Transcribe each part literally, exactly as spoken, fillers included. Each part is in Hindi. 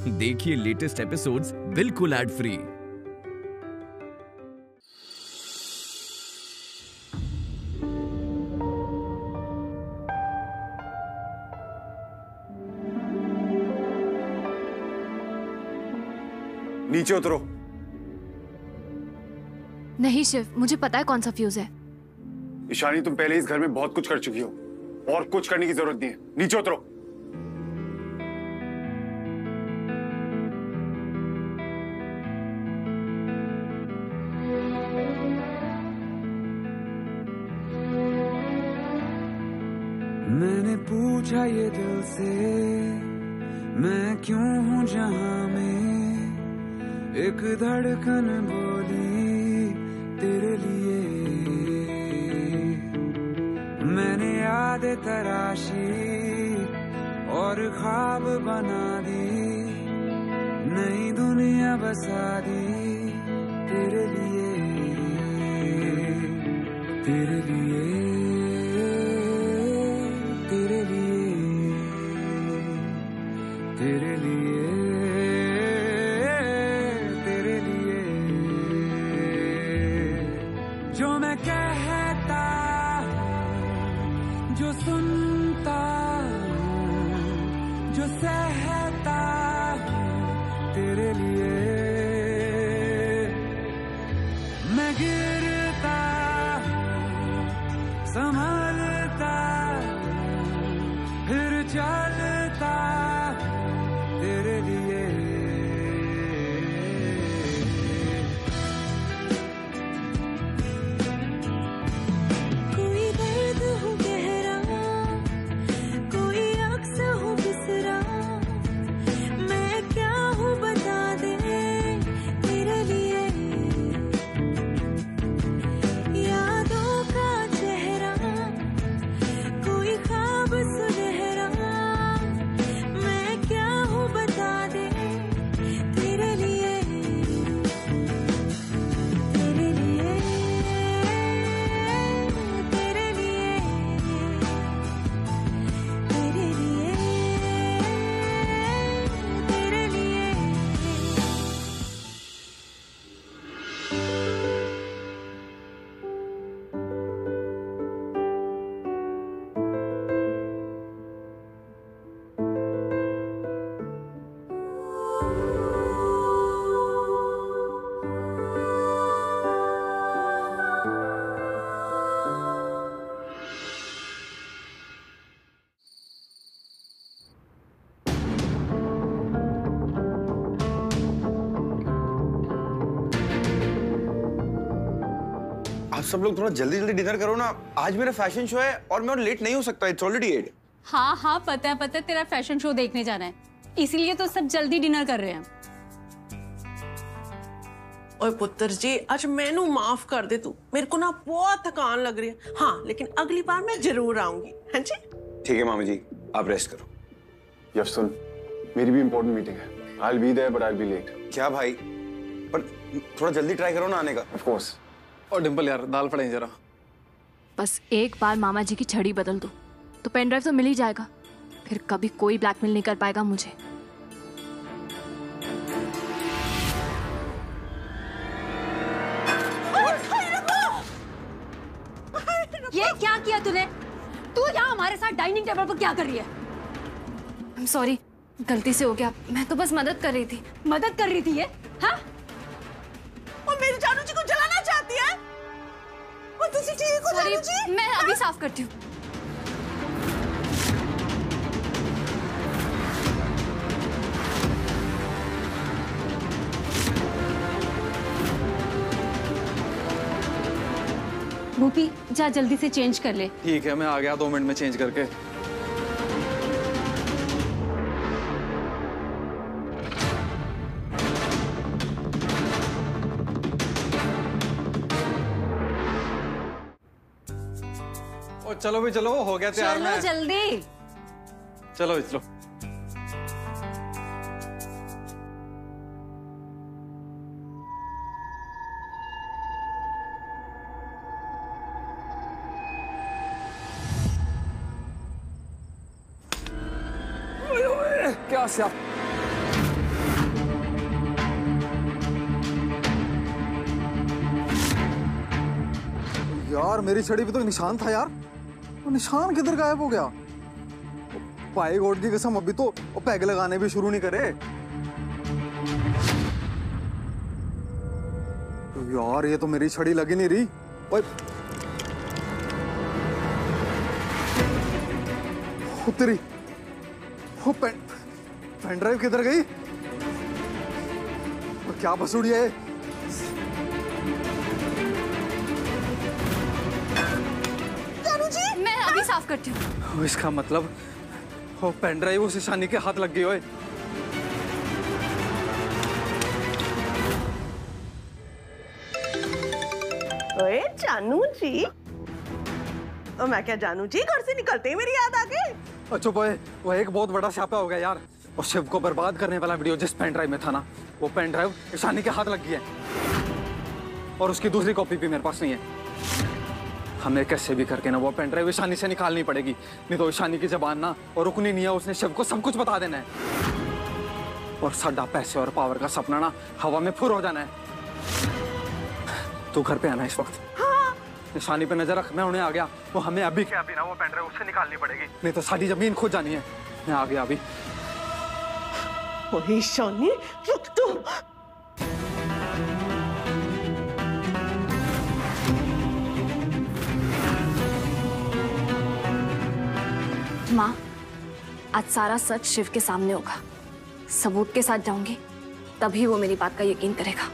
देखिए लेटेस्ट एपिसोड्स बिल्कुल एड फ्री। नीचे उतरो। नहीं शिव, मुझे पता है कौन सा फ्यूज है। ईशानी, तुम पहले इस घर में बहुत कुछ कर चुकी हो और कुछ करने की जरूरत नहीं है। नीचे उतरो। मैंने पूछा ये दिल से, मैं क्यों हूँ जहां में, एक धड़कन बोली तेरे लिए। मैंने यादें तराशी और ख्वाब बना दी, नई दुनिया बसा दी तेरे लिए, तेरे लिए, तेरे लिए, तेरे लिए, तेरे लिए। जो मैं कहता हूँ, जो सुनता हूँ, जो सहता हूँ तेरे लिए। मैं गिरता हूँ, संभलता हूँ, फिर चलता हूँ तेरे लिए। कोई दर्द हो गहरा, कोई अक्स हो बिसरा, मैं क्या हूँ बता दे तेरे लिए। यादों का चेहरा, कोई ख्वाब सुनहरा, मैं क्या हूँ बता दे तेरे लिए, तेरे लिए, तेरे लिए, तेरे लिए, तेरे लिए। आप सब लोग थोड़ा जल्दी जल्दी डिनर करो ना, आज मेरा फैशन शो है और मैं और लेट नहीं हो सकता। It's already eight. हाँ हाँ पता है पता है, तेरा फैशन शो देखने जाना है, इसीलिए तो सब जल्दी डिनर कर रहे हैं। ओए पुत्र जी, आज मैनू माफ कर दे तू, मेरे को ना बहुत थकान लग रही है। हाँ लेकिन अगली बार मैं जरूर आऊंगी। हाँ जी ठीक है मामी जी, आप रेस्ट करो। यश सुन, मेरी भी इंपॉर्टेंट मीटिंग है। I'll be there, but I'll be late. क्या भाई, पर थोड़ा जल्दी ट्राई करो ना आने का। Of course. और डिम्पल यार, दाल फ्राई जरा। बस एक बार मामा जी की छड़ी बदल दो तो पेन ड्राइव तो मिल ही जाएगा, फिर कभी कोई ब्लैकमेल नहीं कर पाएगा मुझे। ये क्या किया तूने? तू यहाँ हमारे साथ डाइनिंग टेबल पर क्या कर रही है? I'm sorry, गलती से हो गया, मैं तो बस मदद कर रही थी। मदद कर रही थी ये? हाँ? और मेरी जानू जी को जलाना चाहती है? और तुझे ठीक हो जानू जी? मैं अभी साफ करती हूँ। भूपी जा जल्दी से चेंज कर ले। ठीक है, मैं आ गया दो मिनट में चेंज करके। ओ चलो भी चलो, हो गया तैयार। चलो जल्दी। चलो चलो। क्या स्याप। यार मेरी छड़ी पे तो निशान था यार, वो निशान किधर गायब हो गया? भाई गॉड की कसम अभी तो वो पैग लगाने भी शुरू नहीं करे। यार ये तो मेरी छड़ी लगी नहीं रही। ओए तेरी वो पेन पेन ड्राइव किधर गई? और क्या बसूड़ी है? मैं अभी साफ करती हूँ। इसका मतलब वो पेन ड्राइव उस ईशानी के हाथ लग गई। ओए ओए जानू जी, और मैं क्या जानू जी, घर से निकलते ही मेरी याद आ गई। अच्छा भाई वो एक बहुत बड़ा छापा हो गया यार। और शिव को बर्बाद करने वाला वीडियो जिस पेन ड्राइव में था ना, वो पेन ड्राइव ईशानी के हाथ लग गई है और उसकी दूसरी कॉपी भी मेरे पास नहीं है। हमें कैसे भी करके ना वो पेन ड्राइव ईशानी से निकालनी पड़ेगी, नहीं तो ईशानी की जबान ना और रुकनी नहीं है, उसने शिव को सब कुछ बता देना है और साडा पैसे और पावर का सपना ना हवा में फुर हो जाना है। तू घर पे आना इस वक्त। हाँ। ईशानी पे नजर रख, मैं उन्हें आ गया। वो हमें अभी के अभी ना वो पेन ड्राइव उससे निकालनी पड़ेगी, नहीं तो सारी जमीन खो जानी है। मैं आ गया अभी। ओए ईशानी रुक तो। माँ, आज सारा सच शिव के सामने होगा। सबूत के साथ जाऊंगी, तभी वो मेरी बात का यकीन करेगा।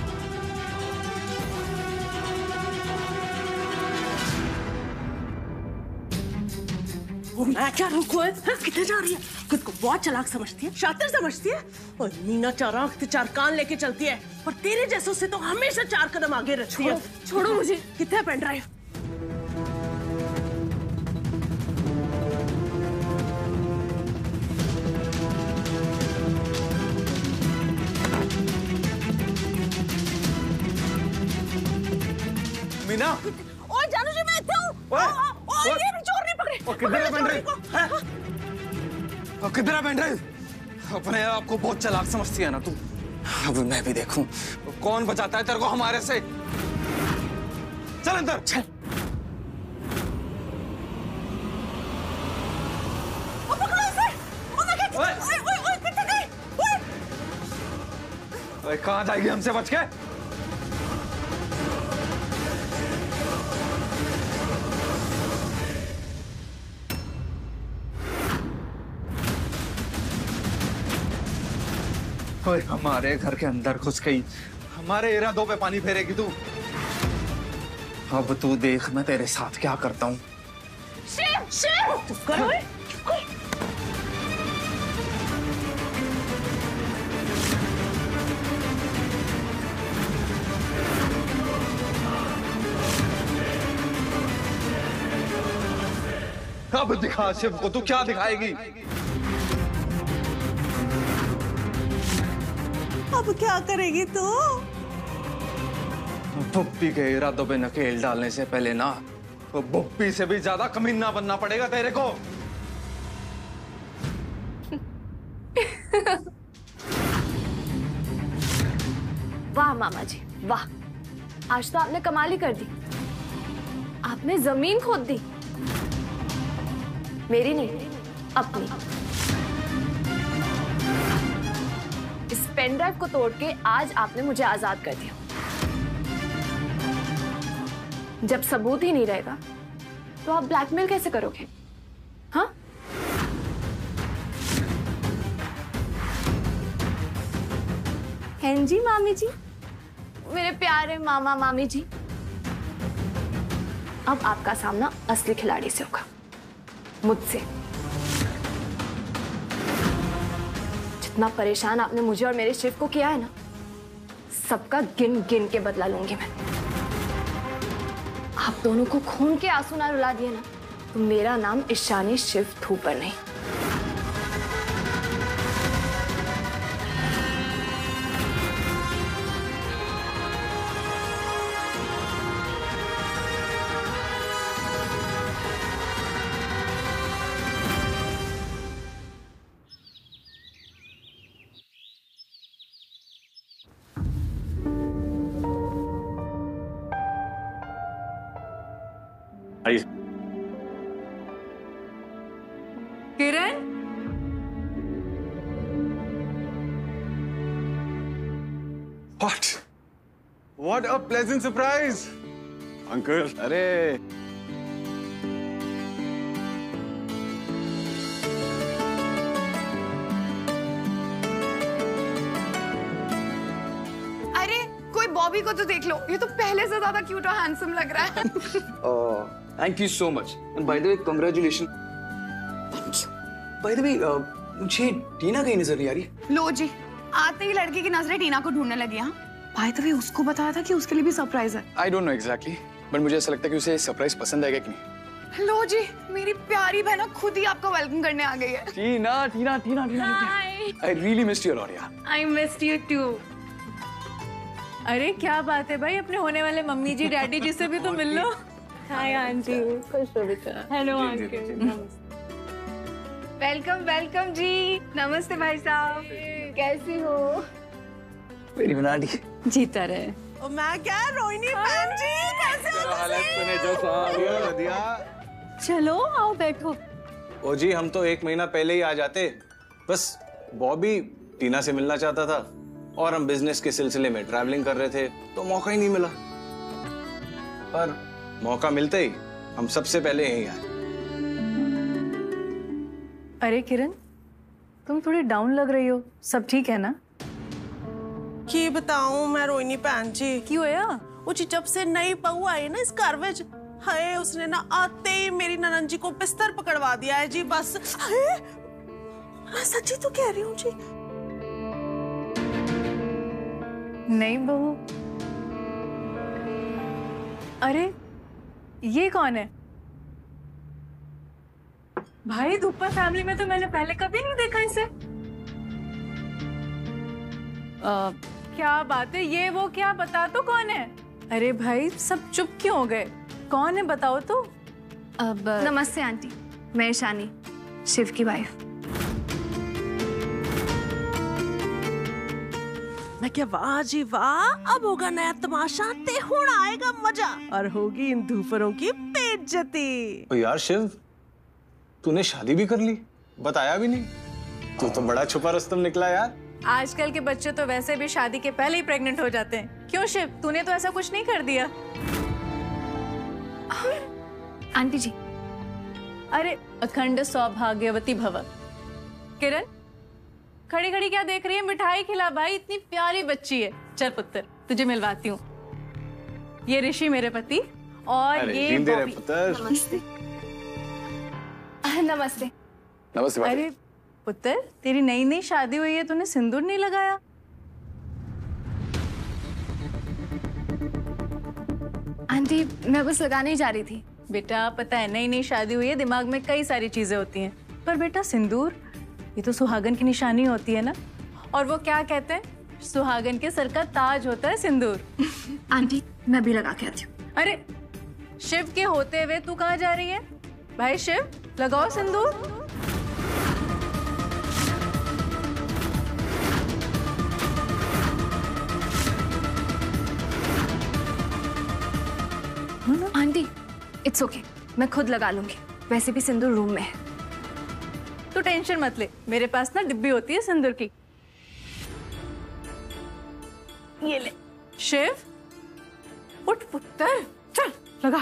वो मैं क्या रुको है? कितने जा रही है? खुद को बहुत चालाक समझती है, शातिर समझती है। और नीना चार आंख चार कान लेके चलती है और तेरे जैसों से तो हमेशा चार कदम आगे रखती है। छोड़ो मुझे। कितना है पेन ड्राइव? मीना। ओए जानू जी मैं इत्थे हूं। ओए ये भी चोर नहीं पकड़े। ओ किधर है पेन ड्राइव? ओ किधर है पेन ड्राइव? अपने आप को बहुत चालाक समझती है ना तू। अब मैं भी देखूं कौन बचाता है तेरे को हमारे से। चल अंदर चल। ओ पकड़ो इसे। ओ मैं क्या? ओए ओए ओए किधर गई? ओए ओए कहां जाएगी हमसे बच के? ओए हमारे घर के अंदर घुस गई, हमारे इरादों पे पानी फेरेगी तू। अब तू देख मैं तेरे साथ क्या करता हूँ। शिव शिव चुप कर। ओए चुप कर। अब दिखा शिव को तू क्या दिखाएगी। अब क्या करेगी तू? बुप्पी के इरादों पे नकेल डालने से पहले ना तो बुप्पी से भी ज्यादा कमीना बनना पड़ेगा तेरे को। वाह मामा जी वाह, आज तो आपने कमाल ही कर दी। आपने जमीन खोद दी। मेरी नहीं, अपनी। इस पेन ड्राइव को तोड़ के आज आपने मुझे आजाद कर दिया। जब सबूत ही नहीं रहेगा तो आप ब्लैकमेल कैसे करोगे? हाँ? हैं जी मामी जी, मेरे प्यारे मामा मामी जी। अब आपका सामना असली खिलाड़ी से होगा, मुझसे। जितना परेशान आपने मुझे और मेरे शिव को किया है ना, सबका गिन गिन के बदला लूंगी मैं। आप दोनों को खून के आंसू ना रुला दिए ना, तो मेरा नाम ईशानी शिव थूपर नहीं। What? What a pleasant surprise, Uncle. अरे अरे कोई बॉबी को तो देख लो, ये तो पहले से ज्यादा क्यूट और हैंडसम लग रहा है। Thank you so much and by the way congratulation. Thank you. By the way मुझे टीना कहीं नजर नहीं आ रही। लो जी, आते ही लड़की की नजरें टीना को ढूंढने लगी। हाँ, बाय द वे उसको बताया था कि उसके लिए भी सरप्राइज है। I don't know exactly, but मुझे ऐसा लगता है कि उसे सरप्राइज पसंद आएगा कि नहीं। लो जी, मेरी प्यारी बहना खुद ही आपका वेलकम करने आ गई है। Tina Tina Tina Tina I really missed you lot यार। I missed you too. अरे क्या बात है भाई, अपने होने वाले मम्मी जी डैडी जी से भी तो मिल लो। हाय आंटी, खुश हो बेटा। Hello uncle. वेलकम वेलकम जी। नमस्ते भाई साहब, कैसी हो? मेरी बनाटी जीता रहे। ओ मैं क्या रोहिणी बहन जी, कैसे हो? हालत सुने जो दिया। चलो आओ बैठो। ओ जी, हम तो एक महीना पहले ही आ जाते, बस बॉबी टीना से मिलना चाहता था और हम बिजनेस के सिलसिले में ट्रैवलिंग कर रहे थे तो मौका ही नहीं मिला। पर मौका मिलते ही हम सबसे पहले यहीं आए। अरे किरण, तुम थोड़ी डाउन लग रही हो, सब ठीक है ना? की बताऊं मैं रोहिणी बहन जी, की होया? वो जी जब से नई बहू आई ना इस घर में, हाय उसने ना आते ही मेरी ननन जी को बिस्तर पकड़वा दिया है जी। बस हाय, मैं सच्ची तो कह रही हूँ जी। नहीं बहू। अरे ये कौन है? भाई धूपर फैमिली में तो मैंने पहले कभी नहीं देखा इसे। आ, क्या बात है, ये वो क्या, बता तो कौन है? अरे भाई सब चुप क्यों हो गए? कौन है बताओ तो। अब नमस्ते आंटी, मैं ईशानी, शिव की वाइफ। मैं क्या, वाह जी वाह, अब होगा नया तमाशा, ते हुण आएगा मजा और होगी इन धूपरों की बेइज्जती। ओ यार शिव, तूने शादी भी कर ली, बताया भी नहीं। तू तो बड़ा छुपा रुस्तम निकला यार। आजकल के बच्चे तो वैसे भी शादी के पहले ही प्रेग्नेंट हो जाते हैं। क्यों शिव, तूने तो ऐसा कुछ नहीं कर दिया? आंटी जी। अरे अखंड सौभाग्यवती भव। किरण खड़ी खड़ी क्या देख रही है? मिठाई खिला भाई, इतनी प्यारी बच्ची है। चल पुत्र, तुझे मिलवाती हूँ। ये ऋषि मेरे पति और ये बॉबी। नमस्ते। नमस्ते। नमस्ते। अरे पुत्र, तेरी नई नई शादी हुई है, तूने सिंदूर नहीं लगाया? आंटी मैं बस लगाने ही जा रही थी। बेटा पता है, नई नई शादी हुई है, दिमाग में कई सारी चीजें होती हैं, पर बेटा सिंदूर ये तो सुहागन की निशानी होती है ना। और वो क्या कहते हैं, सुहागन के सर का ताज होता है सिंदूर। आंटी मैं भी लगा के आती हूँ। अरे शिव के होते हुए तू कहाँ जा रही है? भाई शिव, लगाओ सिंदूर। आंटी इट्स ओके, मैं खुद लगा लूंगी, वैसे भी सिंदूर रूम में है। तू टेंशन मत ले, मेरे पास ना डिब्बी होती है सिंदूर की। ये ले। शिव उठ पुत्र, चल लगा।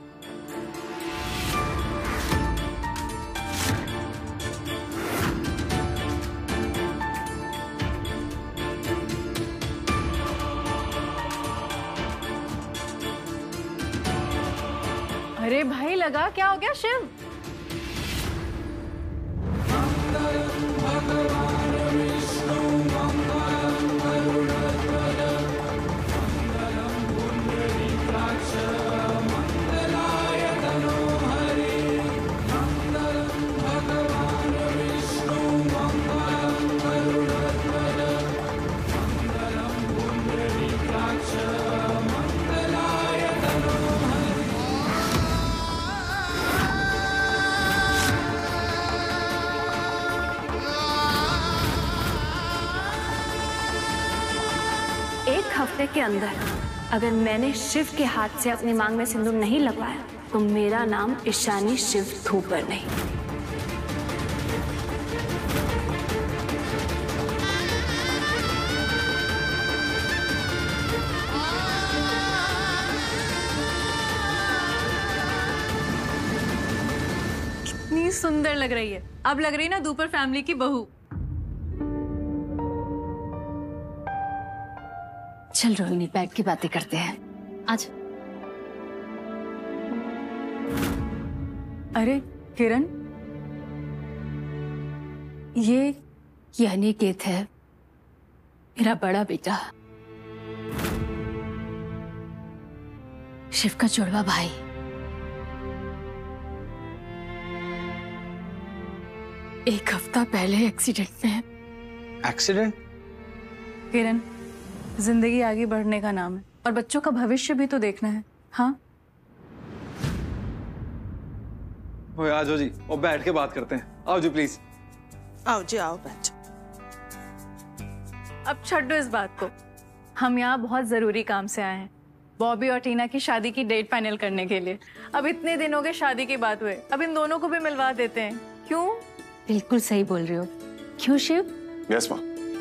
अरे भाई लगा, क्या हो गया शिव? हफ्ते के अंदर अगर मैंने शिव के हाथ से अपनी मांग में सिंदूर नहीं लगवाया तो मेरा नाम ईशानी शिव धूपर नहीं। सुंदर लग रही है। अब लग रही ना दुपर फैमिली की बहू। चल रोहिणी, बैठ के बातें करते हैं। आज अरे किरण, ये ये अनिकेत है, मेरा बड़ा बेटा, शिव का जुड़वा भाई। एक हफ्ता पहले एक्सीडेंट में। एक्सीडेंट? किरण, जिंदगी आगे बढ़ने का नाम है और बच्चों का भविष्य भी तो देखना है। हाँ, ओए आ जाओ जी, और बैठ के बात करते हैं। आओ जी प्लीज। आओ जी, आओ बैठ। अब छड्डो इस बात को। हम यहाँ बहुत जरूरी काम से आए हैं, बॉबी और टीना की शादी की डेट फाइनल करने के लिए। अब इतने दिन हो गए शादी की बात हुए, अब इन दोनों को भी मिलवा देते हैं। क्यों? बिल्कुल सही बोल रही हो। क्यों शिव? यस माँ।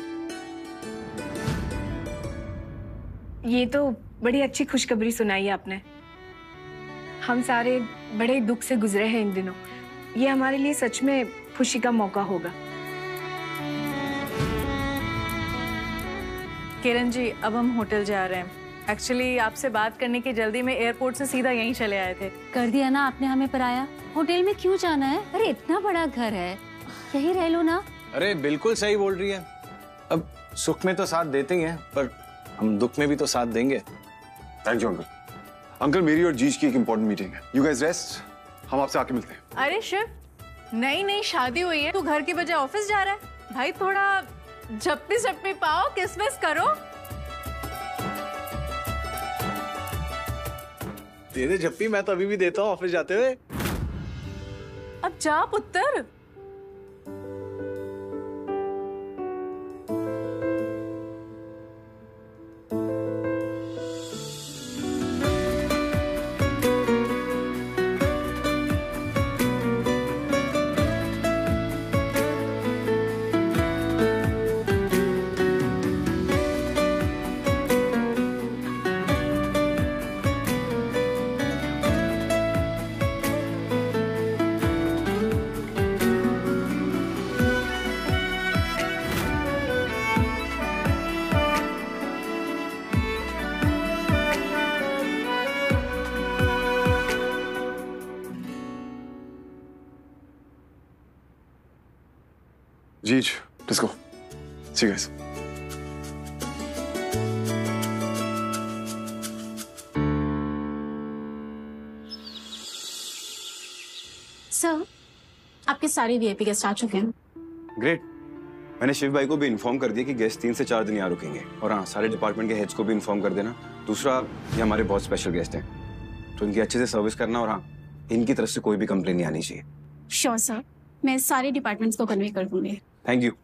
ये तो बड़ी अच्छी खुशखबरी सुनाई आपने। हम सारे बड़े दुख से गुजरे हैं इन दिनों। ये हमारे लिए सच में खुशी का मौका होगा। किरण जी, अब हम होटल जा रहे हैं। एक्चुअली आपसे बात करने की जल्दी में एयरपोर्ट से सीधा यहीं चले आए थे। कर दिया ना आपने हमें पराया। होटल में क्यों जाना है? अरे इतना बड़ा घर है, यही रह लो ना। अरे बिल्कुल सही बोल रही है। अब सुख में तो साथ देते ही हैं, पर हम दुख में भी तो साथ देंगे। Thank you uncle. अंकल, मेरी और जीज की एक इम्पोर्टेंट मीटिंग है। यू गाइस रेस्ट, हम आपसे आके मिलते हैं। अरे शिव, नई नई शादी हुई है, तू घर की बजाय ऑफिस जा रहा है। भाई थोड़ा झप्पी झप्पी पाओ, किसमिस करो। तेरे झप्पी मैं तो अभी भी देता हूँ ऑफिस जाते हुए। अब जा पुत्र। जीज, let's go. See you guys. Sir, आपके सारे वीआईपी गेस्ट आ चुके हैं। ग्रेट। मैंने शिव भाई को भी इन्फॉर्म कर दिया कि गेस्ट तीन से चार दिन यहाँ रुकेंगे। और हाँ, सारे डिपार्टमेंट के हेड्स को भी इन्फॉर्म कर देना। दूसरा, ये हमारे बहुत स्पेशल गेस्ट हैं, तो इनकी अच्छे से सर्विस करना। और हाँ, इनकी तरफ से कोई भी कंप्लेन नहीं आनी चाहिए। श्योर सर, मैं सारे डिपार्टमेंट्स को कन्वे कर दूंगी। Thank you.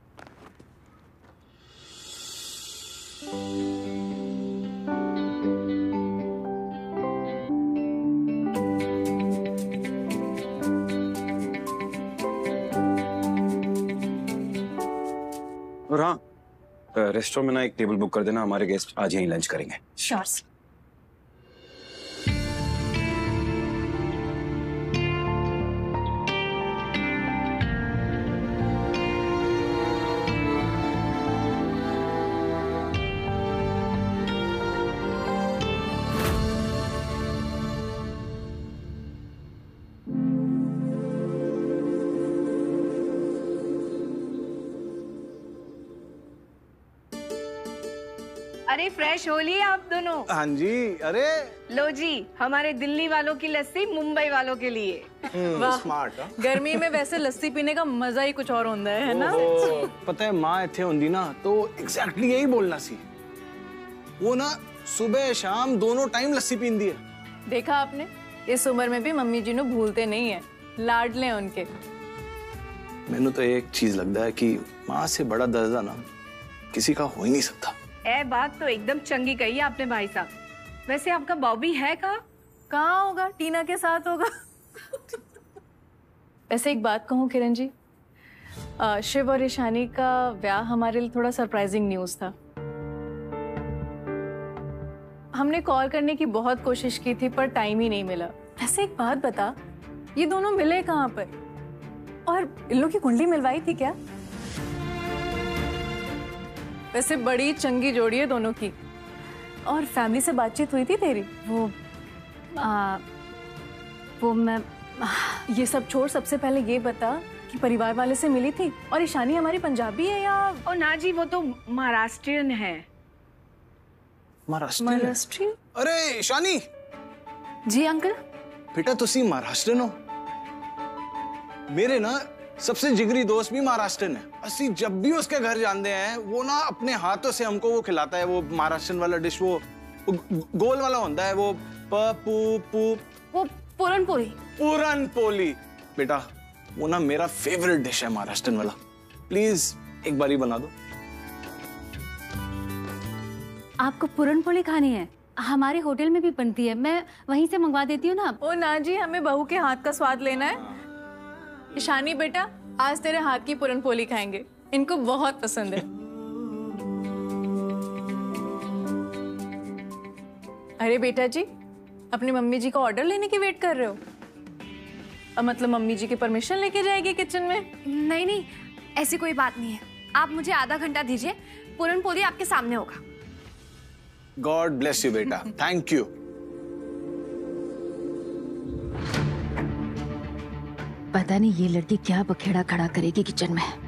और हाँ, रेस्टोरेंट में ना एक टेबल बुक कर देना, हमारे गेस्ट आज यहीं लंच करेंगे। Sure sir. अरे फ्रेश हो लिए आप दोनों? हाँ जी। अरे लो जी, हमारे दिल्ली वालों की लस्सी मुंबई वालों के लिए। वाह, स्मार्ट। गर्मी में वैसे लस्सी पीने का मजा ही कुछ और होता है, है ना? पता है माँ इतने होंगी ना तो एग्जैक्टली यही बोलना सी। वो ना सुबह शाम दोनों टाइम लस्सी पींदी है। देखा आपने, इस उम्र में भी मम्मी जी नु भूलते नहीं है, लाडले उनके। मैंने तो एक चीज लगता है कि माँ से बड़ा दर्जा ना किसी का हो ही नहीं सकता। ए बात तो एकदम चंगी कही है आपने भाई साहब। वैसे आपका बॉबी है कहाँ? कहाँ होगा, टीना के साथ होगा। वैसे एक बात कहूँ किरण जी, आ, शिव और ईशानी का ब्याह हमारे लिए थोड़ा सरप्राइजिंग न्यूज था। हमने कॉल करने की बहुत कोशिश की थी पर टाइम ही नहीं मिला। ऐसे एक बात बता, ये दोनों मिले कहाँ पर? और इन लोग की कुंडली मिलवाई थी क्या? वैसे बड़ी चंगी जोड़ी है दोनों की। और फैमिली से बातचीत हुई थी तेरी? वो आ, वो मैं ये सब छोड़, सबसे पहले ये बता कि परिवार वाले से मिली थी? और ईशानी हमारी पंजाबी है या? ओ ना जी, वो तो महाराष्ट्रियन है। महाराष्ट्रियन? महाराष्ट्रियन? अरे ईशानी। जी अंकल। बेटा तुसी महाराष्ट्रियन हो? मेरे ना सबसे जिगरी दोस्त भी महाराष्ट्रियन है। असि जब भी उसके घर जाते हैं वो ना अपने हाथों से हमको वो खिलाता है, वो महाराष्ट्रियन वाला डिश, वो गोल वाला होता है, वो प पू पू वो पूरन पोली। पूरन पोली। बेटा वो ना मेरा फेवरेट डिश है महाराष्ट्रियन वाला। प्लीज एक बारी बना दो। आपको पूरन पोली खानी है? हमारे होटल में भी बनती है, मैं वहीं से मंगवा देती हूँ ना। ओ ना जी, हमें बहू के हाथ का स्वाद लेना है। ईशानी बेटा, आज तेरे हाथ की पूरन पोली खाएंगे, इनको बहुत पसंद है। अरे बेटा जी, अपनी मम्मी जी का ऑर्डर लेने की वेट कर रहे हो? अब मतलब मम्मी जी की परमिशन लेके जाएगी किचन में? नहीं नहीं, ऐसी कोई बात नहीं है। आप मुझे आधा घंटा दीजिए, पूरन पोली आपके सामने होगा। गॉड ब्लेस यू बेटा, थैंक यू। पता नहीं ये लड़की क्या बखेड़ा खड़ा करेगी किचन में।